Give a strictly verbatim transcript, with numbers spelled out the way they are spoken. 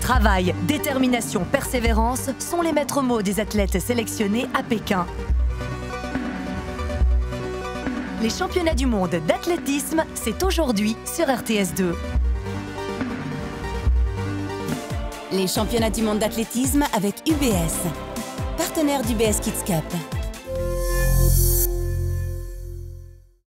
Travail, détermination, persévérance sont les maîtres mots des athlètes sélectionnés à Pékin. Les championnats du monde d'athlétisme, c'est aujourd'hui sur R T S deux. Les championnats du monde d'athlétisme avec U B S, partenaire du U B S Kids Cup.